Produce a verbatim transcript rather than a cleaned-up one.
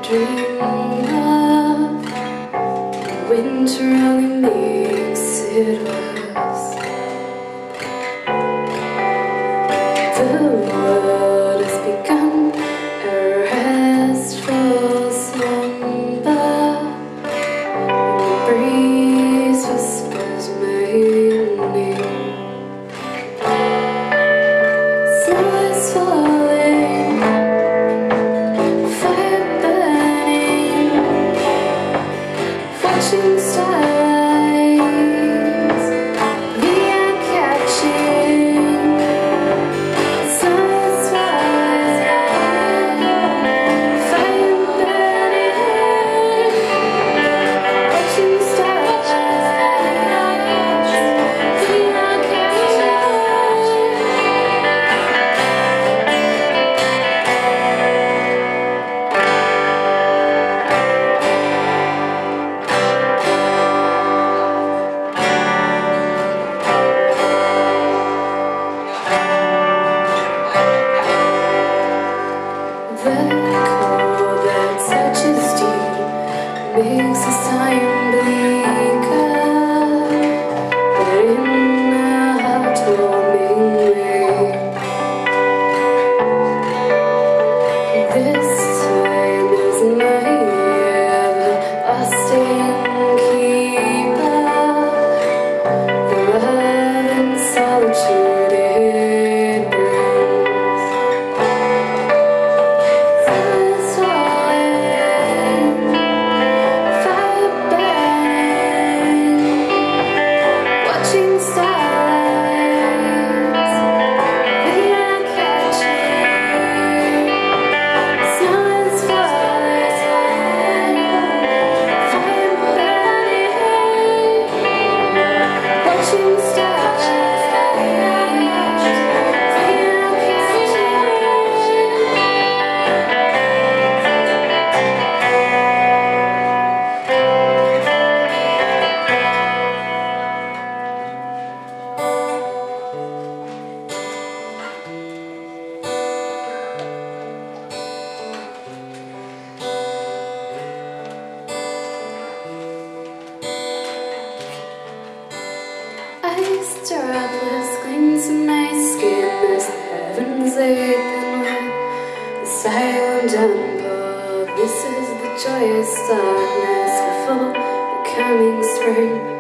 dream of winter only makes it worse. The world has begun a restful slumber, and the breeze whispers my name. Snow is falling, fire burning, watching stars. Makes the sign bleaker, but in a heartwarming way. This time is my everlasting keeper, the love and solitude it brings. Silence falling, watching stars, we are catching. Snow is falling, fire burning, watching stars, we are catching. Ice droplets cling to my skin as the heavens open wide. The silent downpour, this is the joyous darkness before the coming spring.